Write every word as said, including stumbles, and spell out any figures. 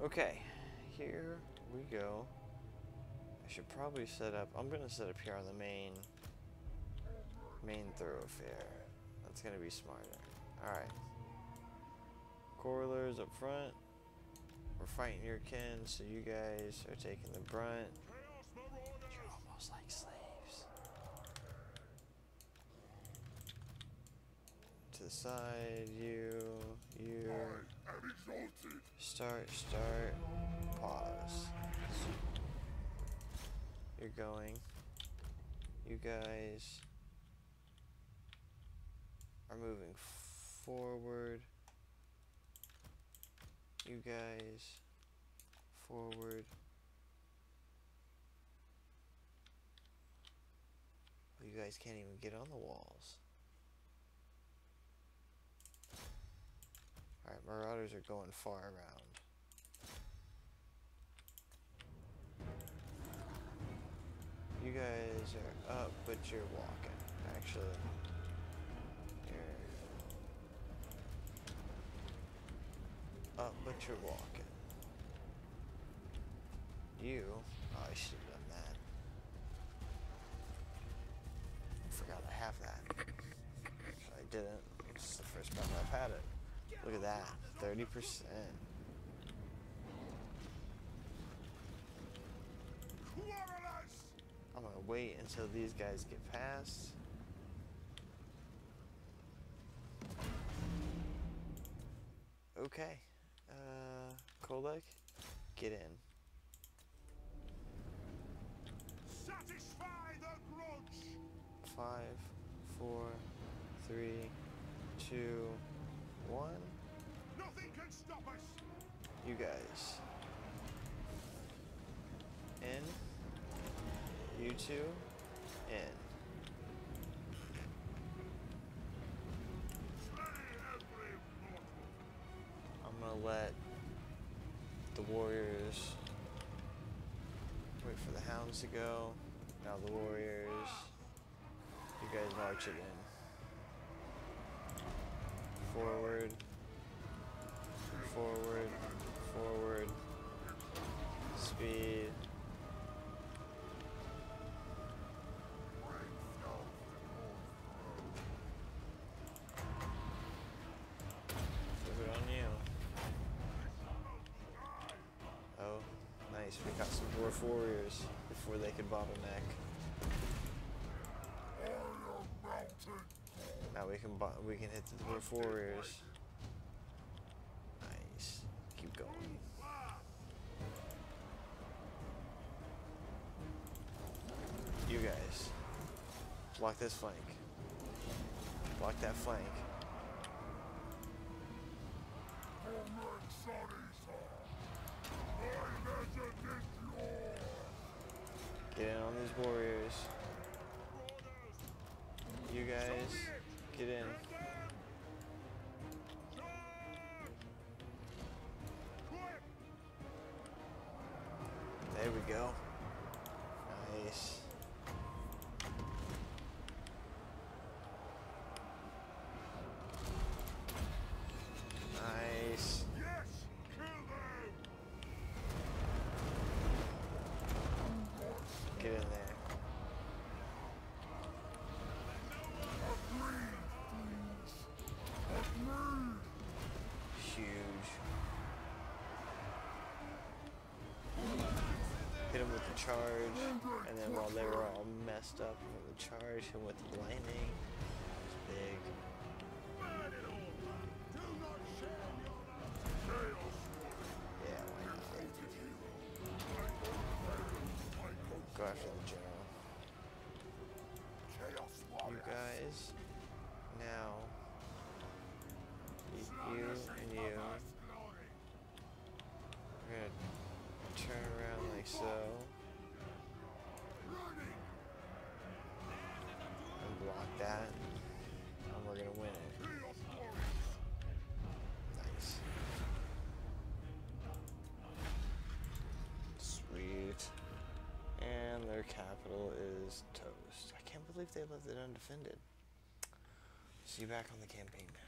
Okay, here we go. I should probably set up, I'm gonna set up here on the main, main thoroughfare. That's gonna be smarter. Alright. Corlers up front. We're fighting your kin, so you guys are taking the brunt. You're almost like slaves. To the side, you, you. Start, start, pause. You're going. You guys are moving forward. You guys forward. You guys can't even get on the walls. Alright, marauders are going far around. You guys are up, but you're walking. Actually, you're up, but you're walking. You, oh, I should have done that. I forgot I have that. I didn't. This is the first time I've had it. Look at that, thirty percent. I'm gonna wait until these guys get past. Okay, uh, Kolek, get in. Satisfy the grudge. Five, four, three, two, one. Nothing can stop us. You guys. In. You two. In. I'm gonna let the warriors wait for the hounds to go. Now the warriors. You guys march it in. Forward. Forward. Forward. Speed. Flip it on you. Oh, nice. We got some dwarf warriors before they could bottleneck. Now we can bo we can hit the dwarf warriors. Nice. Keep going. You guys, block this flank. Block that flank. Get in on these warriors. You guys, get in. There we go. Nice. Nice. Yes, kill them. Get in there. Huge. Hit him with the charge, and then while they were all messed up from the charge, him with the lightning. That was big. Yeah, why not? Go after the general. You guys, now, you, you and you, we're gonna turn around like so, and block that, and we're gonna win it. Nice. Sweet. And their capital is toast. I can't believe they left it undefended. See you back on the campaign.